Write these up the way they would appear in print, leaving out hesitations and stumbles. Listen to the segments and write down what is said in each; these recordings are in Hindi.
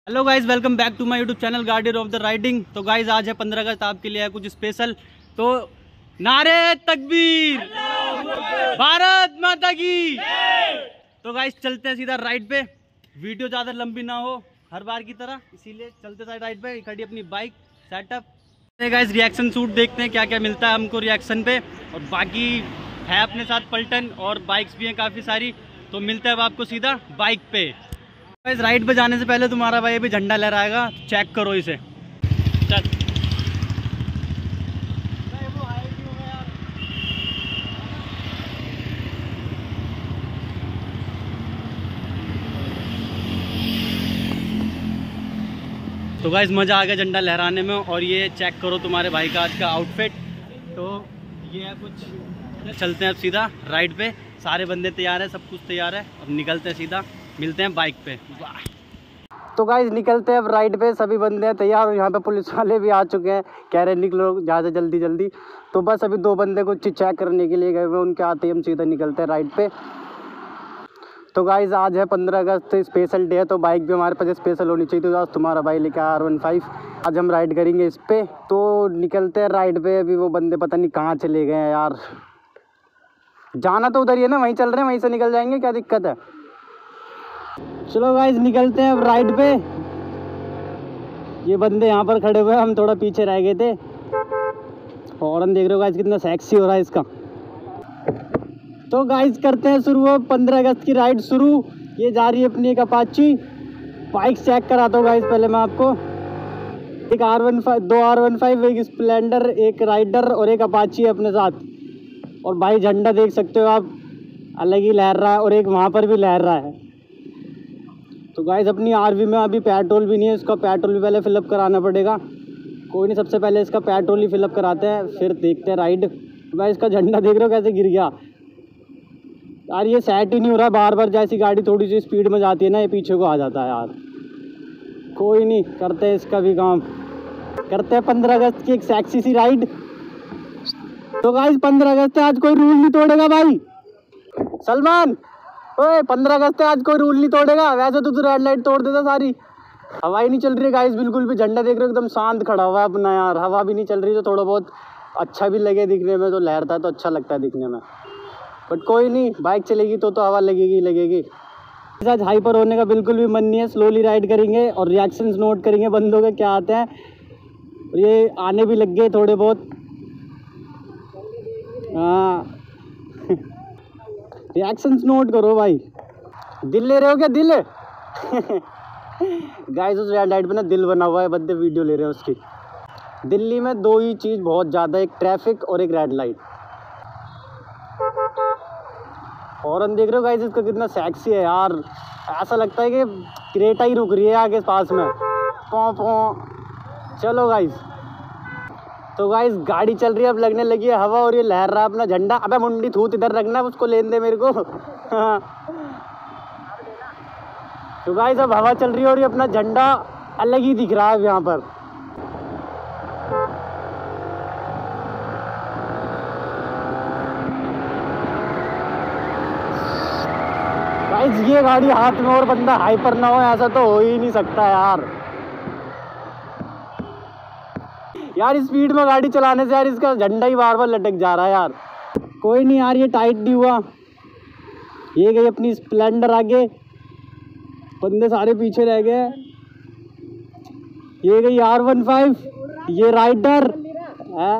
Hello guys, welcome back to my YouTube channel Guardian of the riding. तो गाइज आज है 15 अगस्त, आपके लिए है कुछ स्पेशल। तो नारे तकबीर, भारत माता की। तो गाइज चलते हैं सीधा राइड पे। वीडियो ज़्यादा लंबी ना हो हर बार की तरह, इसीलिए चलते हैं राइड पे। खड़ी अपनी bike setup. Guys reaction shoot देखते हैं क्या क्या मिलता है हमको रिएक्शन पे। और बाकी है अपने साथ पलटन और बाइक्स भी हैं काफ़ी सारी। तो मिलते हैं अब आपको सीधा बाइक पे। इस राइड पे जाने से पहले तुम्हारा भाई अभी झंडा लहराएगा, चेक करो इसे। चल तो गाइस मज़ा आ गया झंडा लहराने में। और ये चेक करो तुम्हारे भाई का आज का आउटफिट। तो ये है कुछ। चलते हैं अब सीधा राइड पे। सारे बंदे तैयार हैं, सब कुछ तैयार है। अब निकलते हैं सीधा, मिलते हैं बाइक पे। तो गाइस निकलते हैं अब राइड पे। सभी बंदे हैं तैयार और यहाँ पे पुलिस वाले भी आ चुके हैं, कह रहे निकलो ज़्यादा जल्दी जल्दी। तो बस अभी दो बंदे को चेक करने के लिए गए हुए, उनके आते ही हम सीधा निकलते हैं राइड पे। तो गाइस आज है 15 अगस्त, स्पेशल डे है। तो बाइक भी हमारे पास स्पेशल होनी चाहिए। तो आज तुम्हारा भाई लेके आया R15। आज हम राइड करेंगे इस पे। तो निकलते हैं राइड पे। अभी वो बंदे पता नहीं कहाँ चले गए हैं यार। जाना तो उधर ही है ना, वहीं चल रहे हैं, वहीं से निकल जाएंगे, क्या दिक्कत है। चलो गाइस निकलते हैं अब राइड पे। ये बंदे यहाँ पर खड़े हुए हैं, हम थोड़ा पीछे रह गए थे। हॉर्न देख रहे हो गाइस कितना सेक्सी हो रहा है इसका। तो गाइस करते हैं शुरू। 15 अगस्त की राइड शुरू। ये जा रही है अपनी एक अपाची। बाइक चेक कराता हूँ गाइस पहले मैं आपको। एक R15, दो R15, एक स्प्लेंडर, एक राइडर और एक अपाची है अपने साथ। और भाई झंडा देख सकते हो आप, अलग ही लहर रहा है। और एक वहाँ पर भी लहर रहा है। तो गाइस अपनी RV में अभी पेट्रोल भी नहीं है, इसका पेट्रोल भी पहले फिलअप कराना पड़ेगा। कोई नहीं, सबसे पहले इसका पेट्रोल ही फिलअप कराते हैं, फिर देखते हैं राइड। भाई इसका झंडा देख रहे हो कैसे गिर गया यार। ये सेट ही नहीं हो रहा, बार बार जैसी गाड़ी थोड़ी सी स्पीड में जाती है ना, ये पीछे को आ जाता है यार। कोई नहीं, करते हैं इसका भी काम। करते हैं 15 अगस्त की एक सेक्सी सी राइड। तो गाइस 15 अगस्त है, आज कोई रूल नहीं तोड़ेगा भाई। सलमान, ओए 15 अगस्त है, आज कोई रूल नहीं तोड़ेगा। वैसे तो तू रेड लाइट तोड़ देता सारी। हवा ही नहीं चल रही है गाइस बिल्कुल भी। झंडा देख रहे हो एकदम शांत खड़ा हुआ है अपना यार। हवा भी नहीं चल रही, तो थोड़ा बहुत अच्छा भी लगे दिखने में। तो लहरता है तो अच्छा लगता है दिखने में। बट कोई नहीं, बाइक चलेगी तो हवा लगेगी लगेगी। आज हाइपर होने का बिल्कुल भी मन नहीं है। स्लोली राइड करेंगे और रिएक्शंस नोट करेंगे बंदों के क्या आते हैं। और ये आने भी लग गए थोड़े बहुत। हाँ रिएक्शंस नोट करो भाई। दिल ले रहे हो क्या, दिल? गाइस उस रेड लाइट पे ना दिल बना हुआ है, बंदे वीडियो ले रहे हैं उसकी। दिल्ली में दो ही चीज़ बहुत ज़्यादा, एक ट्रैफिक और एक रेड लाइट। हॉर्न देख रहे हो गाइस इसका कितना सेक्सी है यार। ऐसा लगता है कि क्रेटा ही रुक रही है आगे पास में। पौ पौ। चलो गाइस। तो गाइस गाड़ी चल रही है, अब लगने लगी है हवा और ये लहर रहा है अपना झंडा। अबे मुंडी थूत इधर रखना, उसको लेने दे मेरे को। तो गाइस अब हवा चल रही है और ये अपना झंडा अलग ही दिख रहा है यहाँ पर। गाइस ये गाड़ी हाथ में और बंदा हाइपर ना हो, ऐसा तो हो ही नहीं सकता यार। यार स्पीड में गाड़ी चलाने से यार इसका झंडा ही बार बार लटक जा रहा है यार। कोई नहीं यार, ये टाइट नहीं हुआ। ये गई अपनी स्प्लेंडर आगे, बंदे सारे पीछे रह गए। ये गई R15, ये राइडर है।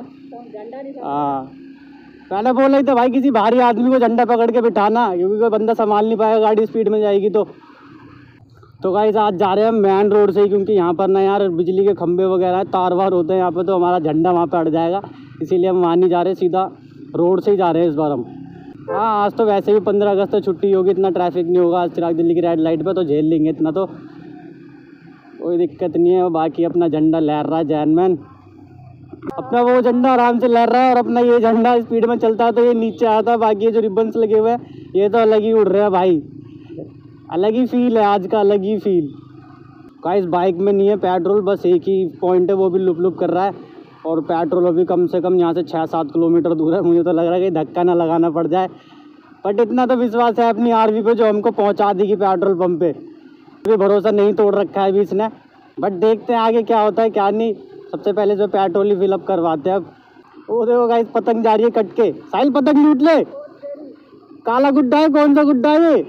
मैंने बोला ही था भाई किसी भारी आदमी को झंडा पकड़ के बिठाना, क्योंकि कोई बंदा संभाल नहीं पाएगा, गाड़ी स्पीड में जाएगी तो गाइस आज जा रहे हैं हम मेन रोड से ही, क्योंकि यहाँ पर ना यार बिजली के खंभे वगैरह है, तार वार होते हैं यहाँ पे। तो हमारा झंडा वहाँ पे अड़ जाएगा, इसीलिए हम वहाँ नहीं जा रहे, सीधा रोड से ही जा रहे हैं इस बार हम। हाँ आज तो वैसे भी 15 अगस्त तो छुट्टी होगी, इतना ट्रैफिक नहीं होगा आज चिराग दिल्ली की रेड लाइट पे, तो झेल लेंगे इतना, तो कोई दिक्कत नहीं है। बाकी अपना झंडा लहर रहा है जैनमैन, अपना वो झंडा आराम से लहर रहा है। और अपना ये झंडा स्पीड में चलता है तो ये नीचे आता है। बाकी ये जो रिबन्स लगे हुए हैं ये तो अलग ही उड़ रहे हैं भाई, अलग ही फील है आज का, अलग ही फील। गाइस बाइक में नहीं है पेट्रोल, बस एक ही पॉइंट है, वो भी लुप लुप कर रहा है। और पेट्रोल अभी कम से कम यहाँ से 6-7 किलोमीटर दूर है। मुझे तो लग रहा है कि धक्का ना लगाना पड़ जाए, बट इतना तो विश्वास है अपनी RV पे जो हमको पहुँचा देगी पेट्रोल पंप पे। भी भरोसा नहीं तोड़ रखा है अभी इसने, बट देखते हैं आगे क्या होता है क्या नहीं। सबसे पहले जो पेट्रोल ही फिलअप करवाते हैं अब। वो देखो गाइस पतंग जा रही है कट के। साहिल पतंग लूट ले। काला गुड्डा है, कौन सा गुड्डा है ये?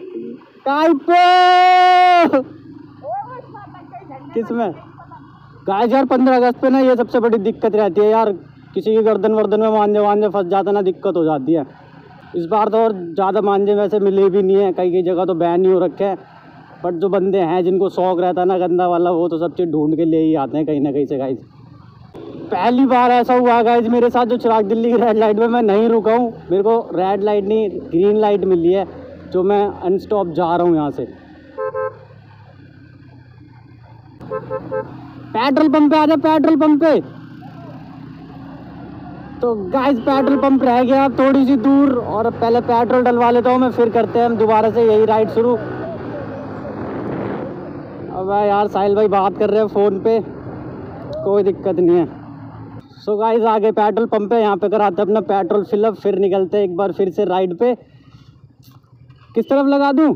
किसमें गाइस यार 15 अगस्त पे ना ये सबसे बड़ी दिक्कत रहती है यार, किसी की गर्दन वर्दन में मांझे वांझे फंस जाता ना, दिक्कत हो जाती है। इस बार तो और ज़्यादा मांझे वैसे मिले भी नहीं है, कई कई जगह तो बैन ही हो रखे हैं, बट जो बंदे हैं जिनको शौक रहता है ना गंदा वाला, वो तो सब चीज़ ढूंढ के ले ही आते हैं कहीं ना कहीं से गाइस। पहली बार ऐसा हुआ गाइस मेरे साथ, जो चिराग दिल्ली की रेड लाइट में मैं नहीं रुका हूँ, मेरे को रेड लाइट नहीं ग्रीन लाइट मिली है, जो मैं अनस्टॉप जा रहा हूँ यहाँ से। पेट्रोल पंप पे आजा, पेट्रोल पंप पे। तो गाइस पेट्रोल पंप रह गया थोड़ी सी दूर, और पहले पेट्रोल डलवा लेता हूँ मैं, फिर करते हैं हम दोबारा से यही राइड शुरू। अब यार साहिल भाई बात कर रहे हैं फ़ोन पे, कोई दिक्कत नहीं है। सो गाइस आगे पेट्रोल पंप है, यहाँ पे कराते हैं अपना पेट्रोल फिलअप, फिर निकलते हैं एक बार फिर से राइड पे। किस तरफ लगा दूँ?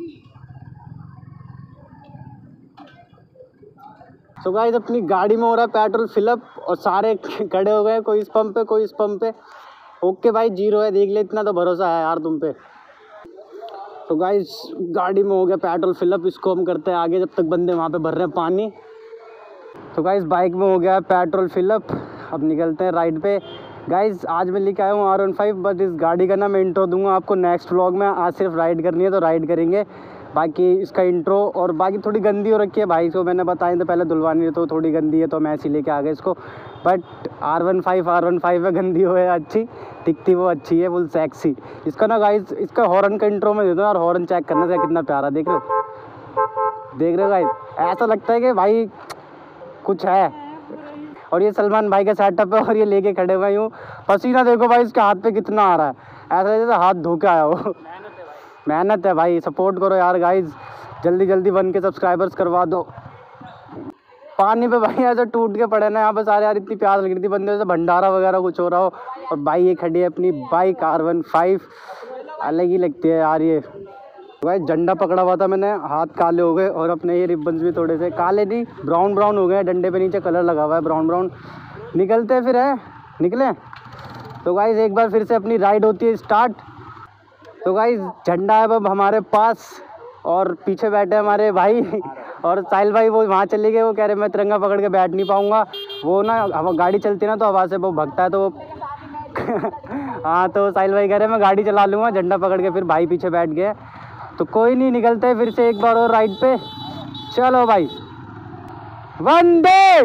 सो गाइस अपनी गाड़ी में हो रहा है पेट्रोल फिलअप, और सारे खड़े हो गए, कोई इस पंप पे कोई इस पंप पे। ओके भाई 0 है, देख ले, इतना तो भरोसा है यार तुम पे। तो गाइस गाड़ी में हो गया पेट्रोल फिलअप, इसको हम करते हैं आगे जब तक बंदे वहाँ पे भर रहे हैं पानी। तो गाइस बाइक में हो गया पेट्रोल फिलअप, अब निकलते हैं राइड पे। गाइस आज मैं लेके आया हूँ R15, बट इस गाड़ी का ना मैं इंट्रो दूंगा आपको नेक्स्ट व्लॉग में। आज सिर्फ राइड करनी है तो राइड करेंगे, बाकी इसका इंट्रो। और बाकी थोड़ी गंदी हो रखी है भाई, को मैंने बताया तो पहले धुलवानी है, तो थोड़ी गंदी है तो मैं ऐसे लेके आ गया इसको। बट R15 है, गंदी हो है अच्छी दिखती, वो अच्छी है, फुल सेक्सी। इसका ना गाइस इसका हॉर्न का इंट्रो में दे दो यार, हॉर्न चेक करने से कितना प्यारा, देख रहे हो गाइस, ऐसा लगता है कि भाई कुछ है। और ये सलमान भाई का सेटअप है, और ये लेके खड़े हुए यूँ, पसीना देखो भाई इसके हाथ पे कितना आ रहा है, ऐसा जैसे हाथ धो के आया हो। मेहनत है भाई, सपोर्ट करो यार गाइज, जल्दी जल्दी 1 के सब्सक्राइबर्स करवा दो। पानी पे भाई ऐसे टूट के पड़े ना यहाँ पे सारे यार, इतनी प्यास लग रही थी बंदे से, भंडारा वगैरह कुछ हो रहा हो। और भाई ये खड़ी है अपनी बाइक R15, अलग ही लगती है यार ये। भाई झंडा पकड़ा हुआ था मैंने, हाथ काले हो गए, और अपने ये रिबन्स भी थोड़े से काले नहीं ब्राउन ब्राउन हो गए, डंडे पे नीचे कलर लगा हुआ है ब्राउन ब्राउन। निकलते फिर है, निकले। तो गाइस एक बार फिर से अपनी राइड होती है स्टार्ट। तो गाइस झंडा है अब हमारे पास, और पीछे बैठे हमारे भाई, और साहिल भाई वो वहाँ चले गए, वो कह रहे मैं तिरंगा पकड़ के बैठ नहीं पाऊँगा। वो ना अब गाड़ी चलती है ना तो हवा से वो भगता है, तो वो हाँ, तो साहिल भाई कह रहे मैं गाड़ी चला लूँगा झंडा पकड़ के, फिर भाई पीछे बैठ गए। तो कोई नहीं, निकलते हैं फिर से एक बार और राइड पे। चलो भाई वंदे,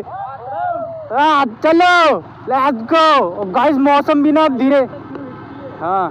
चलो लेट्स गो। गाइस मौसम भी ना धीरे, हाँ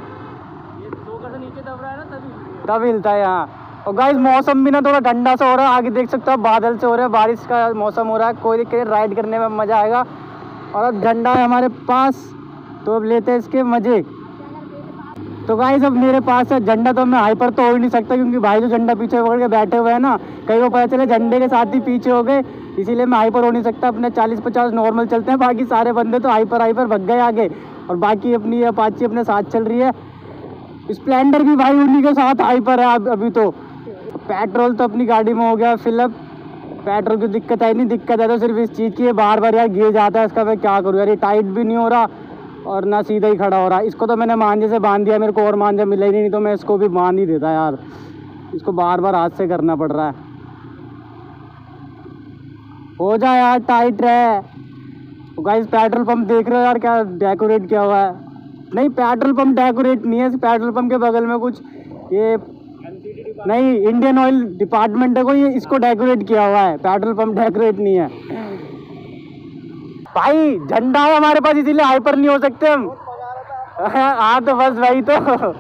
तब हिलता है यहाँ। और गाइस मौसम भी ना थोड़ा ठंडा सा हो रहा है, आगे देख सकते हो बादल से हो रहे हैं, बारिश का मौसम हो रहा है, कोई दिक्कत, राइड करने में मज़ा आएगा। और अब झंडा है हमारे पास, तो अब लेते हैं इसके मज़े। तो गाइस अब मेरे पास है झंडा, तो मैं हाइपर तो हो ही नहीं सकता, क्योंकि भाई जो झंडा पीछे पकड़ के बैठे हुए हैं ना, कहीं वो पता चले झंडे के साथ ही पीछे हो गए, इसीलिए मैं हाइपर हो नहीं सकता। अपने 40-50 नॉर्मल चलते हैं, बाकी सारे बंदे तो हाइपर भग गए आगे। और बाकी अपनी अपाची अपने साथ चल रही है, स्प्लेंडर भी भाई उन्हीं के साथ हाइपर है अभी। तो पेट्रोल तो अपनी गाड़ी में हो गया फिलअप, पेट्रोल की दिक्कत है नहीं, दिक्कत है तो सिर्फ इस चीज़ की है, बार बार यार गिर जाता है इसका, मैं क्या करूँ यार, ये टाइट भी नहीं हो रहा और ना सीधा ही खड़ा हो रहा है। इसको तो मैंने मांझे से बांध दिया, मेरे को और मांझा मिला ही नहीं, तो मैं इसको भी बांध ही देता यार, इसको बार बार हाथ से करना पड़ रहा है। हो जा यार, टाइट रहे। तो गाइस पेट्रोल पंप देख रहे हो यार, क्या डेकोरेट किया हुआ है। नहीं पेट्रोल पंप डेकोरेट नहीं है, पेट्रोल पंप के बगल में कुछ ये नहीं, इंडियन ऑयल डिपार्टमेंट है कोई, ये इसको डेकोरेट किया हुआ है, पेट्रोल पंप डेकोरेट नहीं है भाई। झंडा है हमारे पास, इसीलिए हाइपर नहीं हो सकते हम। हाँ तो बस भाई, तो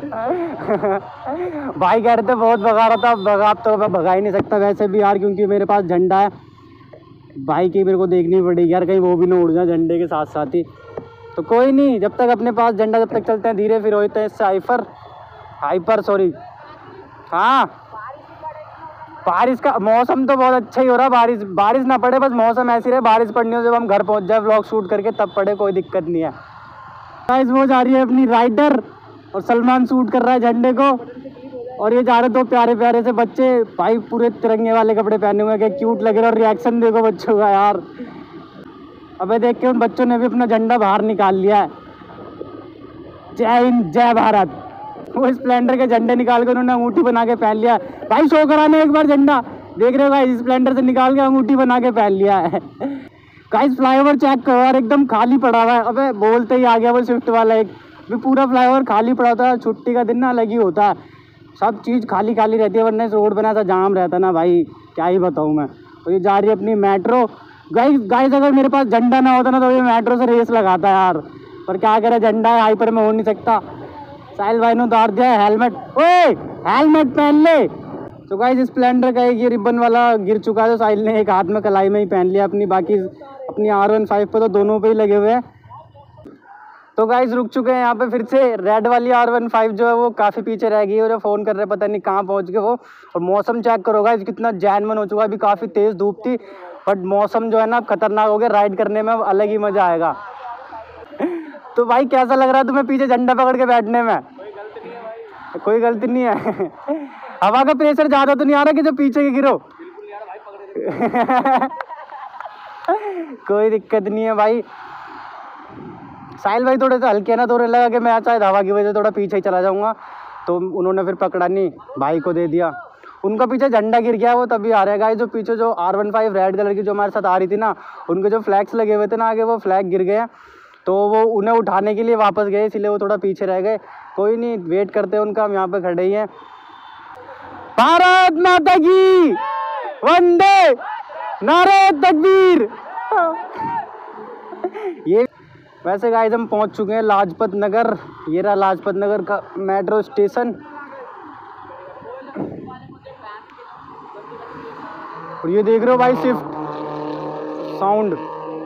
भाई कह रहे थे बहुत भगा रहा था, भगा तो मैं भगा ही नहीं सकता वैसे भी यार, क्योंकि मेरे पास झंडा है। भाई की मेरे को देखनी पड़ेगी यार, कहीं वो भी ना उड़ जाए झंडे के साथ साथ ही। तो कोई नहीं, जब तक अपने पास झंडा जब तक चलते हैं धीरे, फिर होते हैं इससे हाइपर सॉरी। हाँ बारिश का मौसम तो बहुत अच्छा ही हो रहा है, बारिश ना पड़े, बस मौसम ऐसी रहे, बारिश पड़नी हो जब हम घर पहुंच जाए व्लॉग शूट करके तब पड़े, कोई दिक्कत नहीं है। गाइस वो जा रही है अपनी राइडर, और सलमान शूट कर रहा है झंडे को, और ये जा रहे दो प्यारे प्यारे से बच्चे भाई, पूरे तिरंगे वाले कपड़े पहने हुए हैं, क्या क्यूट लग रहे हैं। और रिएक्शन देखो बच्चों का यार। अबे देख के उन बच्चों ने भी अपना झंडा बाहर निकाल लिया है। जय हिंद जय भारत। वो स्प्लेंडर के झंडे निकाल के उन्होंने अंगूठी बना के पहन लिया भाई। शो कराने एक बार झंडा, देख रहे हो भाई, स्प्लेंडर से निकाल के अंगूठी बना के पहन लिया है। गाइस फ्लाईओवर चेक करो यार, एकदम खाली पड़ा हुआ है। अबे बोलते ही आ गया वो स्विफ्ट वाला, एक भी पूरा फ्लाईओवर खाली पड़ा होता है। छुट्टी का दिन ना अलग ही होता है, सब चीज़ खाली खाली रहती है, वरना इस रोड बना ऐसा जाम रहता ना भाई, क्या ही बताऊँ मैं। और ये जा रही है अपनी मेट्रो। गाइस अगर मेरे पास झंडा ना होता ना तो ये मेट्रो से रेस लगाता यार, पर क्या करे, झंडा है, हाइपर में हो नहीं सकता। साहिल भाई ने उतार दिया है हेलमेट। ओए हेलमेट पहन ले। तो गाइस स्प्लेंडर का एक ये रिबन वाला गिर चुका है, तो साहिल ने एक हाथ में कलाई में ही पहन लिया अपनी, बाकी अपनी R15 पे तो दोनों पे ही लगे हुए हैं। तो गाइस रुक चुके हैं यहाँ पे फिर से। रेड वाली R15 जो है वो काफ़ी पीछे रह गई, और फ़ोन कर रहे पता नहीं कहाँ पहुँच गए वो। और मौसम चेक करो गाइस कितना जैनमन हो चुका है। अभी काफ़ी तेज़ धूप थी, बट मौसम जो है ना खतरनाक हो गया। राइड करने में अलग ही मज़ा आएगा। तो भाई कैसा लग रहा है तुम्हें पीछे झंडा पकड़ के बैठने में? कोई गलती नहीं है। हवा का प्रेशर ज़्यादा तो नहीं आ रहा कि जो पीछे के गिरो? कोई दिक्कत नहीं है भाई। साहिल भाई थोड़े से हल्के ना, थोड़े लगा कि मैं शायद हवा की वजह से थोड़ा पीछे ही चला जाऊंगा, तो उन्होंने फिर पकड़ा नहीं, भाई को दे दिया। उनका पीछे झंडा गिर गया, वो तभी आ रहा है गाइस। जो पीछे जो R15 रेड कलर की जो हमारे साथ आ रही थी ना, उनके जो फ्लैग्स लगे हुए थे ना आगे, वो फ्लैग गिर गए, तो वो उन्हें उठाने के लिए वापस गए, इसलिए वो थोड़ा पीछे रह गए। कोई नहीं, वेट करते हैं उनका, हम यहाँ पे खड़े ही हैं। भारत माता की वंदे, नारे तकबीर। ये वैसे गाइस हम पहुंच चुके हैं लाजपत नगर। ये रहा लाजपत नगर का मेट्रो स्टेशन। और ये देख रहे हो भाई स्विफ्ट, साउंड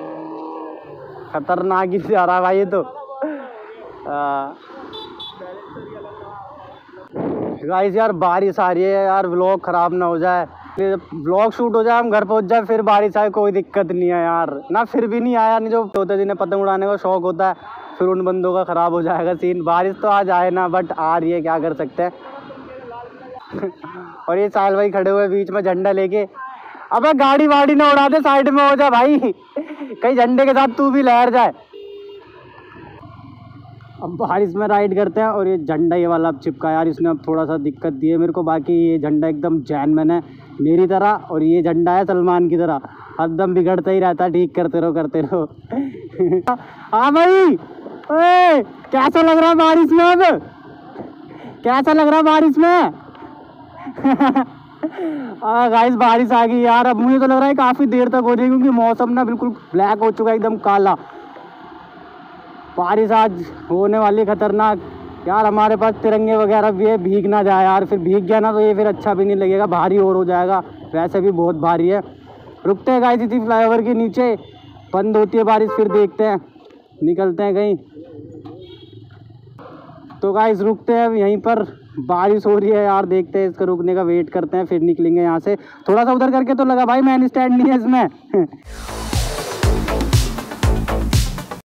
खतरनाक ही आ रहा भाई ये तो। गाइस यार बारिश आ रही है यार, व्लॉग खराब ना हो जाए, व्लॉग शूट हो जाए, हम घर पहुंच जाए, फिर बारिश आए, कोई दिक्कत नहीं है यार ना। फिर भी नहीं आया, नहीं जो होते जिन्हें पतंग उड़ाने का शौक होता है, फिर उन बंदों का खराब हो जाएगा सीन। बारिश तो आ जाए ना, बट आ रही है, क्या कर सकते हैं। और ये साहिल भाई खड़े हुए बीच में झंडा लेके। अबे गाड़ी वाड़ी ना उड़ा दे, साइड में हो जा भाई, कहीं झंडे के साथ तू भी लहर जाए। अब बारिश में राइड करते हैं। और ये झंडा ये वाला अब चिपका यार, इसने अब थोड़ा सा दिक्कत दी है मेरे को। बाकी ये झंडा एकदम जैनमैन है मेरी तरह, और ये झंडा है सलमान की तरह, हरदम बिगड़ता ही रहता है, ठीक करते रहो करते रहो। हाँ भाई, ओए कैसा लग रहा है बारिश में? अब कैसा लग रहा है बारिश में? गाइस बारिश आ गई यार। अब मुझे तो लग रहा है काफ़ी देर तक हो जाएगी, क्योंकि मौसम ना बिल्कुल ब्लैक हो चुका है, एकदम काला। बारिश आज होने वाली खतरनाक यार। हमारे पास तिरंगे वगैरह भी है, भीग ना जाए यार, फिर भीग गया ना तो ये फिर अच्छा भी नहीं लगेगा, भारी और हो जाएगा, वैसे भी बहुत भारी है। रुकते हैं गाइस इसी फ्लाईओवर के नीचे, बंद होती है बारिश, फिर देखते हैं, निकलते हैं कहीं। तो गाइस रुकते हैं अब यहीं पर, बारिश हो रही है यार, देखते हैं इसका रुकने का वेट करते हैं, फिर निकलेंगे यहाँ से। थोड़ा सा उधर करके तो लगा भाई, मैन स्टैंड नहीं है इसमें।